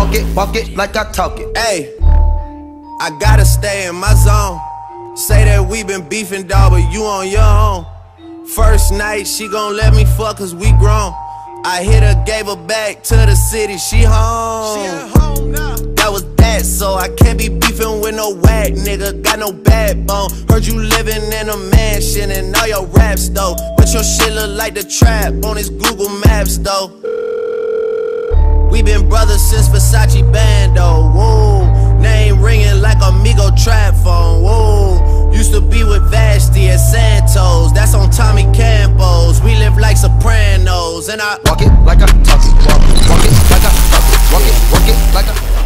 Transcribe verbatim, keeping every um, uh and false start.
walk it, walk it like I talk it. Hey, I gotta stay in my zone. Say that we been beefing, dawg, but you on your own. First night, she gon' let me fuck cause we grown. I hit her, gave her back to the city, she home. She at home now. That was that, so I can't be beefing with no whack nigga, got no backbone. Heard you living in a mansion and all your raps though, but your shit look like the trap on his Google Maps though. We been brothers since Versace Bando, whoa. Name ringing like Amigo trap phone, whoa. Used to be with Vashti at Santos, that's on Tommy Campos. We live like Sopranos, and I walk it like I talk it, walk it, walk it like I talk it, walk it, walk it like I